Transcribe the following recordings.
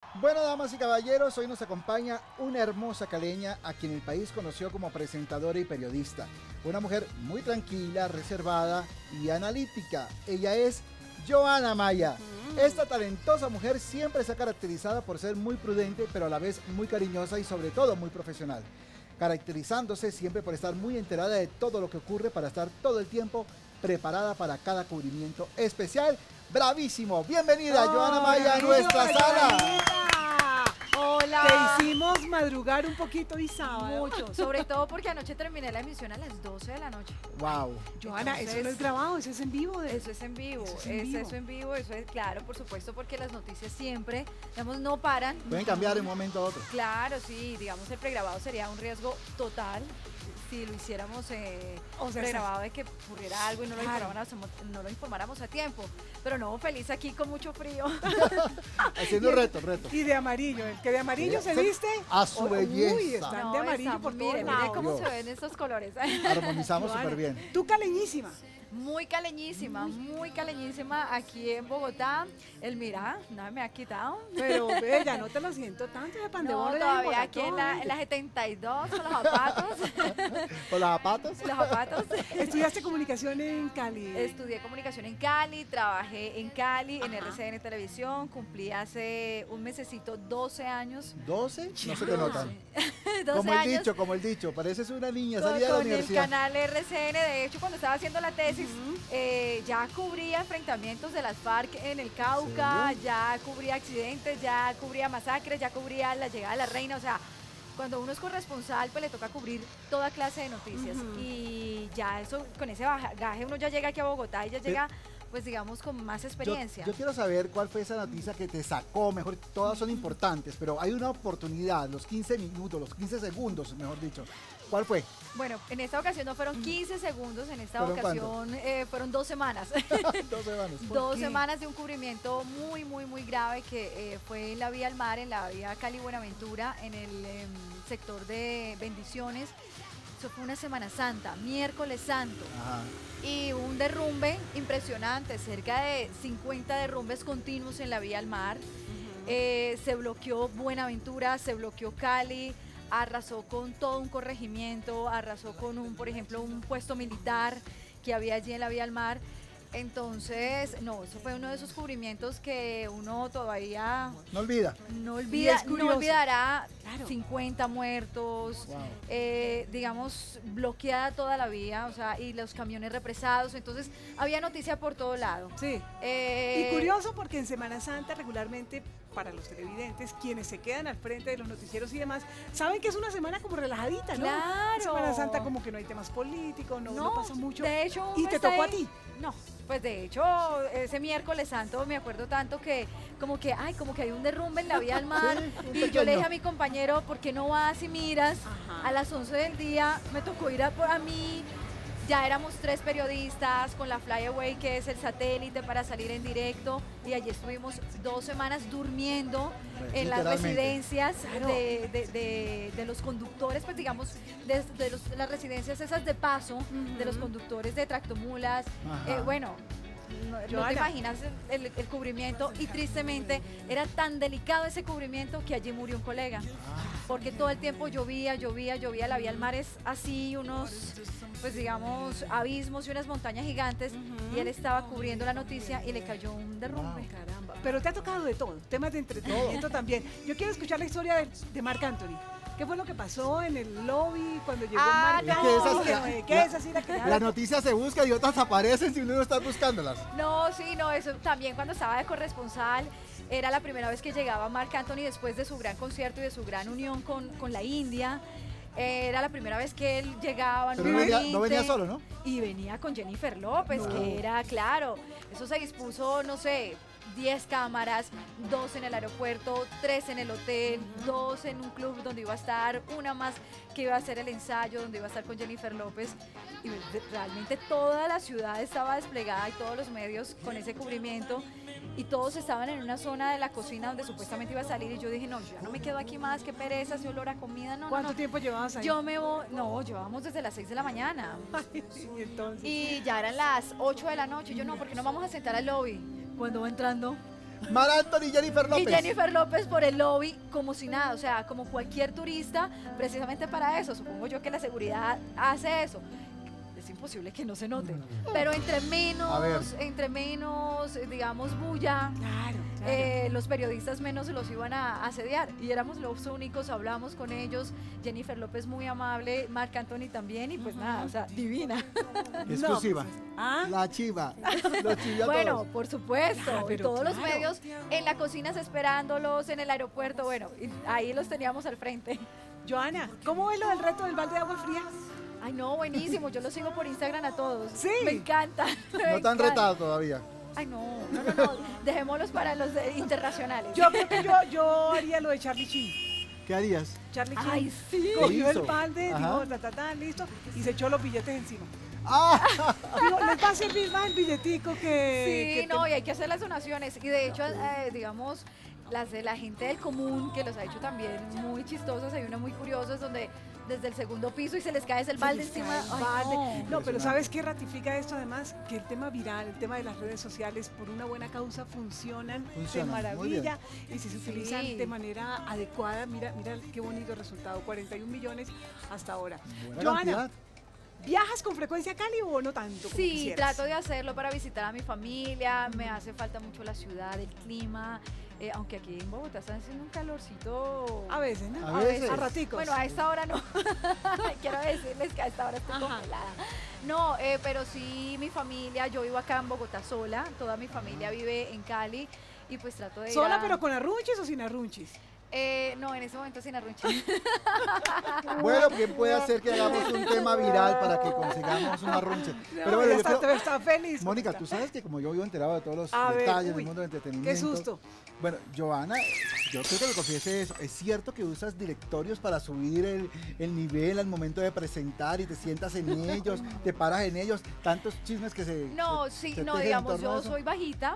Bueno, damas y caballeros, hoy nos acompaña una hermosa caleña a quien el país conoció como presentadora y periodista. Una mujer muy tranquila, reservada y analítica. Ella es Joana Maya. Esta talentosa mujer siempre se ha caracterizado por ser muy prudente, pero a la vez muy cariñosa y sobre todo muy profesional. Caracterizándose siempre por estar muy enterada de todo lo que ocurre para estar todo el tiempo preparada para cada cubrimiento especial. ¡Bravísimo! Bienvenida, Joana Maya, a nuestra sala. Hola. Te hicimos madrugar un poquito y sábado. Mucho, sobre todo porque anoche terminé la emisión a las 12 de la noche. ¡Wow! Joana, Entonces, eso no es grabado, eso es en vivo. Eso es en vivo, Eso es en vivo. eso en vivo, eso es claro, por supuesto, porque las noticias siempre, digamos, no paran. Pueden cambiar de un momento a otro. Claro, sí, digamos, el pregrabado sería un riesgo total si lo hiciéramos O sea, pregrabado de que ocurriera algo y no lo, Claro. no lo informáramos a tiempo. Pero no, feliz aquí con mucho frío. Haciendo reto. Y de amarillo, el que de amarillo se viste. A su belleza. Uy, están de amarillo por todos mire, mire lados. cómo Dios. se ven estos colores. Armonizamos Joana, súper bien. Tú caleñísima. Muy caleñísima aquí en Bogotá. El mira, nada me ha quitado. Pero ve, ya no te lo siento tanto de No, pandemón. todavía aquí en la 72 con los zapatos. ¿Con las zapatos? Los zapatos. Estudiaste comunicación en Cali. Estudié comunicación en Cali, trabajé en Cali, en Ajá. RCN Televisión, cumplí hace un mesecito 12 años. ¿12? No se te notan. 12 Como el años dicho, pareces una niña con, salida de la con el universidad. canal RCN. De hecho, cuando estaba haciendo la tesis, ya cubría enfrentamientos de las FARC en el Cauca, ¿Serio? ya cubría accidentes, ya cubría masacres, ya cubría la llegada de la reina. O sea, cuando uno es corresponsal, pues le toca cubrir toda clase de noticias. Y ya eso, con ese bagaje, uno ya llega aquí a Bogotá y ya llega, pues digamos, con más experiencia. Yo quiero saber cuál fue esa noticia que te sacó, mejor, todas son importantes, pero hay una oportunidad, los 15 minutos, los 15 segundos, mejor dicho. ¿Cuál fue? Bueno, en esta ocasión no fueron 15 segundos, en esta ¿Fueron ocasión fueron 2 semanas. 2 semanas. Dos qué? semanas de un cubrimiento muy grave que fue en la vía al mar, en la vía Cali-Buenaventura, en el sector de Bendiciones. Eso fue una Semana Santa, miércoles santo. Ajá. Y un derrumbe impresionante, cerca de 50 derrumbes continuos en la vía al mar. Se bloqueó Buenaventura, se bloqueó Cali, arrasó con todo un corregimiento, arrasó con por ejemplo, un puesto militar que había allí en la vía al mar. Entonces, no, eso fue uno de esos cubrimientos que uno todavía No olvida. no Y es curioso. no olvidará. Claro. 50 muertos, Wow. digamos, bloqueada toda la vía, o sea, y los camiones represados. Entonces, había noticia por todo lado. Sí. Y curioso porque en Semana Santa regularmente para los televidentes, quienes se quedan al frente de los noticieros y demás, saben que es una semana como relajadita, ¿no? Claro. Semana Santa como que no hay temas políticos, no pasa mucho. De hecho, ¿Y uno te está tocó a ahí. ti? No, pues de hecho, ese miércoles santo me acuerdo tanto que como que hay un derrumbe en la vía al mar. Sí, un Y yo pequeño. le dije a mi compañero, ¿por qué no vas y miras? Ajá. A las 11 del día me tocó ir a mí. Ya éramos 3 periodistas con la Flyaway, que es el satélite para salir en directo, y allí estuvimos 2 semanas durmiendo en las Literalmente. residencias Claro. de los conductores, pues digamos, las residencias esas de paso, de los conductores de tractomulas. Ajá. Bueno, no te Joana. imaginas el cubrimiento, y tristemente era tan delicado ese cubrimiento que allí murió un colega. Porque todo el tiempo llovía, la vía al mar es así, unos, pues digamos, abismos y unas montañas gigantes, y él estaba cubriendo la noticia y le cayó un derrumbe. Caramba. Pero te ha tocado de todo, temas de entretenimiento también. Yo quiero escuchar la historia de Marc Anthony. ¿Qué fue lo que pasó en el lobby cuando llegó Ah, Marc no. Anthony? ¿Qué es así la que Las noticias se buscan y otras aparecen si uno no está buscándolas. No, sí, no, eso también cuando estaba de corresponsal, era la primera vez que llegaba Marc Anthony después de su gran concierto y de su gran unión con la India. Era la primera vez que él llegaba. Pero no venía solo, ¿no? Y venía con Jennifer López, No. que era, claro, eso se dispuso, no sé, 10 cámaras, 2 en el aeropuerto, 3 en el hotel, 2 en un club donde iba a estar, una más que iba a hacer el ensayo, donde iba a estar con Jennifer López. Y realmente toda la ciudad estaba desplegada y todos los medios con ese cubrimiento. Y todos estaban en una zona de la cocina donde supuestamente iba a salir. Y yo dije, no, yo ya no me quedo aquí más, qué pereza, ese olor a comida, no, ¿Cuánto no. tiempo llevabas ahí? Yo me voy, no, llevábamos desde las 6 de la mañana. Y entonces. Y ya eran las 8 de la noche. Yo no, porque no vamos a sentar al lobby. Cuando va entrando, Mar Anthony y Jennifer Y López. Jennifer López por el lobby como si nada, o sea, como cualquier turista, precisamente para eso. Supongo yo que la seguridad hace eso. Es imposible que no se note. Pero entre menos, digamos, bulla, Claro, los periodistas menos los iban a asediar. Y éramos los únicos, hablamos con ellos. Jennifer López muy amable, Marc Anthony también, y pues nada, o sea, divina. Exclusiva. ¿Ah? La chiva. Los chivios Bueno, todos. por supuesto, Claro, pero todos los claro. medios en la cocina esperándolos, en el aeropuerto, bueno, y ahí los teníamos al frente. Joana, ¿cómo ves lo del reto del balde de agua fría? Ay, no, buenísimo, yo los sigo por Instagram a todos. Sí. Me encanta. No te han retado todavía. Ay, no, no, dejémoslos para los internacionales. Yo creo que yo haría lo de Charlie Sheen. ¿Qué harías? Charlie Sheen Ay, sí. cogió ¿Qué el hizo? balde, Ajá. dijo, listo, y se echó los billetes encima. ¡Ah! Digo, les va a servir más el billetico que... Sí, que no, y hay que hacer las donaciones. Y de hecho, digamos, las de la gente del común, que los ha hecho también muy chistosas. Hay una muy curiosa, es donde desde el segundo piso y se les cae el balde les encima. cae el Ay, balde. no. No, pero Impresionante. ¿sabes qué ratifica esto además? Que el tema viral, el tema de las redes sociales, por una buena causa funcionan de Funcionan, muy bien. maravilla y si se utilizan Sí. de manera adecuada, mira qué bonito resultado, 41 millones hasta ahora. Buena Joana, cantidad. ¿viajas con frecuencia a Cali o no tanto? como Sí, quisieras? trato de hacerlo para visitar a mi familia. Me hace falta mucho la ciudad, el clima. Aunque aquí en Bogotá está haciendo un calorcito. A veces, ¿no? A veces. A raticos. Bueno, a esta hora no. Quiero decirles que a esta hora estoy Ajá. congelada. No, pero sí, mi familia, yo vivo acá en Bogotá sola. Toda mi familia vive en Cali. Y pues trato de ir ¿Sola a- pero con arrunchis o sin arrunchis? No, en ese momento sin arrunchis. Bueno, ¿quién puede hacer que hagamos un tema viral para que consigamos una runche? Pero bueno, yo creo- está feliz. Mónica, tú sabes que como yo vivo enterado de todos los A ver, detalles uy, del mundo del entretenimiento. Qué susto. Bueno, Joana, yo creo que me confiese eso. ¿Es cierto que usas directorios para subir el nivel al momento de presentar y te sientas en ellos, te paras en ellos? Tantos chismes que se. No, se- sí, se no, tejen en digamos, torno a yo eso. soy bajita,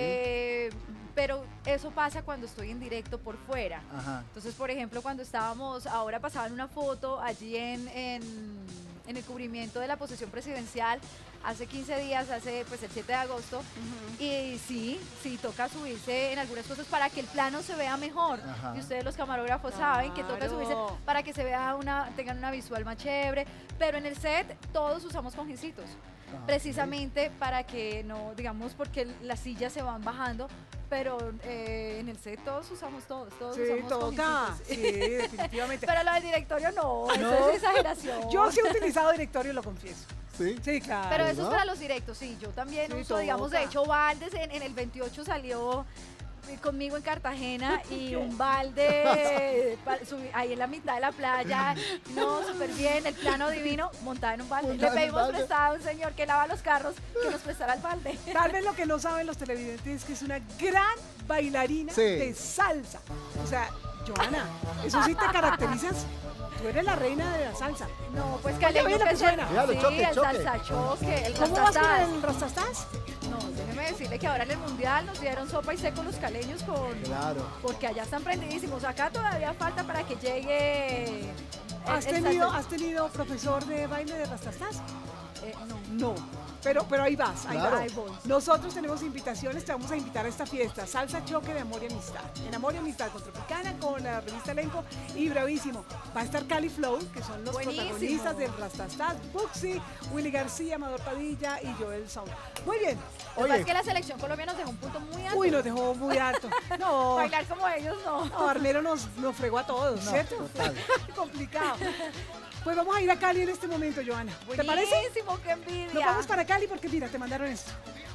pero eso pasa cuando estoy en directo por fuera. Ajá. Entonces, por ejemplo, cuando estábamos, ahora pasaban una foto allí en el cubrimiento de la posesión presidencial, hace 15 días, hace pues el 7 de agosto, y sí, toca subirse en algunas cosas para que el plano se vea mejor. Ajá. Y ustedes los camarógrafos saben que toca Claro. subirse para que se vea tengan una visual más chévere, pero en el set todos usamos cojincitos. Ah, Precisamente para que no, digamos, porque las sillas se van bajando, pero en el set todos usamos Sí, usamos toca. cojincitos. Sí, definitivamente. Pero lo del directorio no, ¿No? eso es exageración. Yo sí he utilizado directorio, lo confieso. Sí. Sí, claro. Pero eso es ¿verdad? para los directos, sí, yo también Sí, uso, digamos, de toca. hecho, baldes, en el 28 salió conmigo en Cartagena y un balde ahí en la mitad de la playa, no, súper bien, el plano divino, montado en un balde. Montado Le en un pedimos balde. prestado a un señor que lava los carros que nos prestara el balde. Tal vez lo que no saben los televidentes es que es una gran bailarina Sí. de salsa. O sea, Joana, eso sí te caracterizas. Tú eres la reina de la salsa. No, pues Oye, caleño oye, lo que que es suena. el, Fíjate, sí, choque, el choque. salsa choque, el ¿Cómo vas con rastastas. el rastastas? No, déjeme decirle que ahora en el mundial nos dieron sopa y seco los caleños Claro. porque allá están prendidísimos. Acá todavía falta para que llegue. ¿Has tenido profesor de baile de rastastas? No. No. Pero ahí vas, Claro. Ahí voy. Nosotros tenemos invitaciones, te vamos a invitar a esta fiesta, Salsa Choque de Amor y Amistad. En Amor y Amistad con Tropicana, con la revista Elenco y bravísimo. Va a estar Cali Flow, que son los Buenísimo. protagonistas del Rastastas, Buxi, Willy García, Amador Padilla y Joel Sound. Muy bien. Lo que pasa Oye. es que la selección colombiana nos dejó un punto muy alto. Uy, nos dejó muy alto. No, Bailar como ellos no. no, Armero nos fregó a todos, No, ¿cierto? total. Complicado. Pues vamos a ir a Cali en este momento, Joana. ¿Te parece? Buenísimo, qué envidia. Nos vamos para Cali porque mira, te mandaron esto.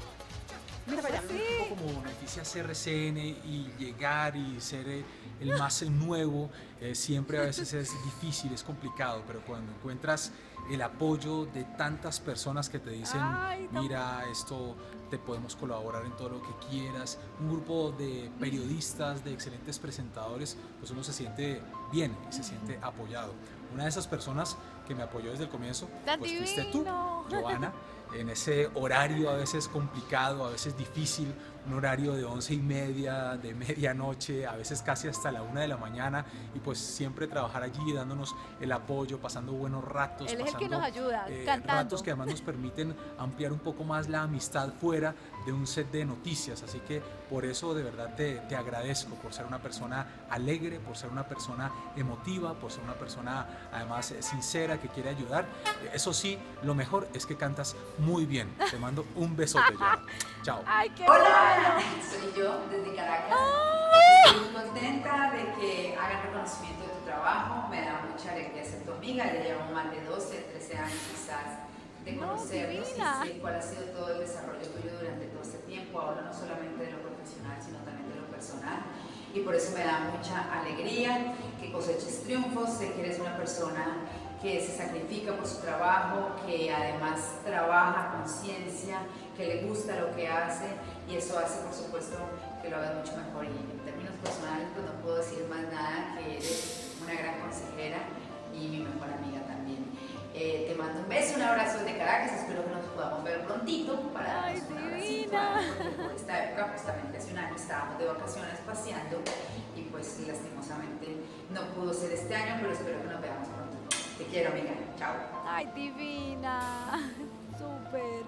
Mira para allá. Sí. Como Noticias RCN y llegar y ser el más nuevo, siempre a veces es difícil, es complicado, pero cuando encuentras el apoyo de tantas personas que te dicen, Ay, tan- mira, esto te podemos colaborar en todo lo que quieras, un grupo de periodistas, de excelentes presentadores, pues uno se siente bien y se siente apoyado. Una de esas personas que me apoyó desde el comienzo, Tan pues fuiste tú, divino. Joana, en ese horario a veces complicado, a veces difícil, un horario de 11:30, de medianoche, a veces casi hasta la 1 de la mañana, y pues siempre trabajar allí dándonos el apoyo, pasando buenos ratos. Él es el que pasando, nos ayuda, cantando. ratos que además nos permiten ampliar un poco más la amistad fuera de un set de noticias, así que por eso de verdad te agradezco por ser una persona alegre, por ser una persona emotiva, por ser una persona además sincera que quiere ayudar. Eso sí, lo mejor es que cantas muy bien. Te mando un besote, Joana. Chao. Ay, qué Hola, bueno. soy yo desde Caracas. Estoy muy contenta de que hagan reconocimiento de tu trabajo. Me da mucha alegría ser tu amiga. Ya llevamos más de 12, 13 años quizás de conocernos y sé cuál ha sido todo el desarrollo tuyo durante todo este tiempo. Hablo no solamente de lo profesional, sino también de lo personal. Y por eso me da mucha alegría que coseches triunfos. Sé que eres una persona que se sacrifica por su trabajo, que además trabaja a conciencia, que le gusta lo que hace, y eso hace por supuesto que lo hagas mucho mejor. Y en términos personales pues no puedo decir más nada, que eres una gran consejera y mi mejor amiga también. Te mando un beso, un abrazo desde Caracas, espero que nos podamos ver prontito para darnos un abracito, porque por esta época, justamente hace un año estábamos de vacaciones paseando y pues lastimosamente no pudo ser este año, pero espero que nos veamos pronto. Te quiero, amiga. Chao. Ay, divina. Súper.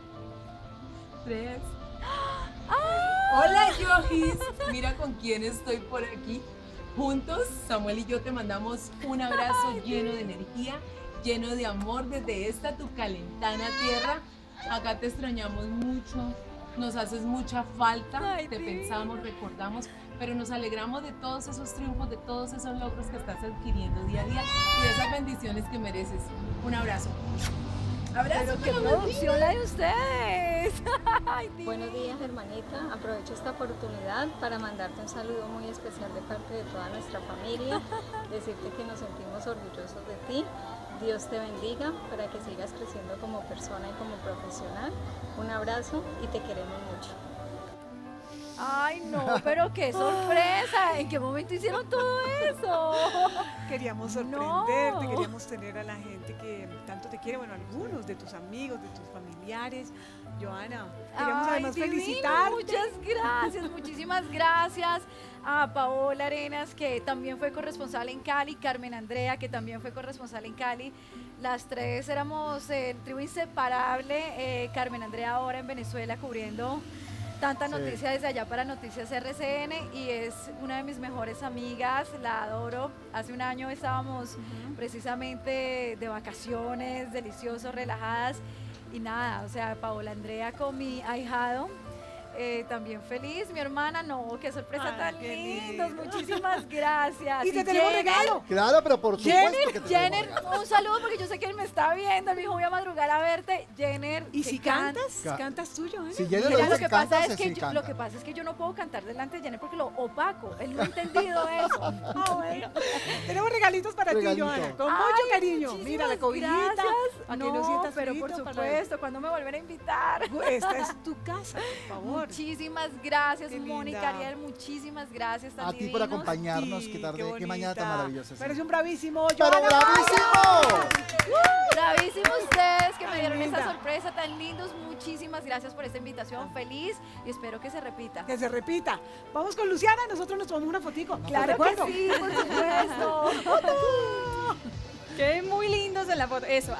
3. ¡Ah! Hola, Yojis. Mira con quién estoy por aquí. Juntos, Samuel y yo te mandamos un abrazo lleno de energía, lleno de amor desde esta tu calentana tierra. Acá te extrañamos mucho, nos haces mucha falta, Ay, te pensamos, recordamos, pero nos alegramos de todos esos triunfos, de todos esos logros que estás adquiriendo día a día y de esas bendiciones que mereces. Un abrazo. Pero qué producción la de ustedes. Ay, Buenos días, hermanita. Aprovecho esta oportunidad para mandarte un saludo muy especial de parte de toda nuestra familia, decirte que nos sentimos orgullosos de ti. Dios te bendiga para que sigas creciendo como persona y como profesional. Un abrazo y te queremos mucho. Ay, no, pero qué sorpresa. ¿En qué momento hicieron todo eso? Queríamos sorprenderte, queríamos tener a la gente que tanto te quiere, bueno, algunos de tus amigos, de tus familiares. Joana, queríamos Ay, además divino, felicitarte. muchas gracias, muchísimas gracias a Paola Arenas, que también fue corresponsal en Cali, Carmen Andrea, que también fue corresponsal en Cali. Las tres éramos el trío inseparable. Carmen Andrea ahora en Venezuela cubriendo tanta noticia desde allá para Noticias RCN, y es una de mis mejores amigas, la adoro. Hace un año estábamos precisamente de vacaciones, deliciosos, relajadas, y nada, o sea, Paola Andrea con mi ahijado, también feliz, mi hermana, no, qué sorpresa tan qué lindos, lindo. muchísimas gracias. Y te tenemos Jenner, regalo. Claro, pero por supuesto que te Jenner, tenemos regalo. un saludo porque yo sé que él me está viendo, él me dijo voy a madrugar a verte, Jenner. ¿Y que si cantas? ¿Cantas tú, Joana? Si Jenner Mira, dice lo que pasa canta, es que sí yo, canta. lo que pasa es que yo no puedo cantar delante de Jenner porque lo opaco. Él no ha entendido eso. Ah, bueno. Tenemos regalitos para Regalito. ti, Joana, con Ay, mucho cariño. muchísimas Mira la cobijita, gracias. para que no sientas pero frío, por para- supuesto, ¿cuándo me volverán a invitar? Esta es tu casa, por favor. Muchísimas gracias, Qué Mónica, linda. Ariel, muchísimas gracias. Tan A ti por divinos. acompañarnos, Sí, qué tarde, qué mañana tan bonita. maravillosa. sí. Pero es un bravísimo, ¡Pero Joana. bravísimo! Bravísimo ustedes que me Ay, dieron linda. esa sorpresa tan lindos. Muchísimas gracias por esta invitación. Feliz y espero que se repita. Que se repita. Vamos con Luciana, nosotros nos tomamos una fotico. Claro ¿De que acuerdo? sí, por supuesto. Qué muy lindos en la foto. Eso.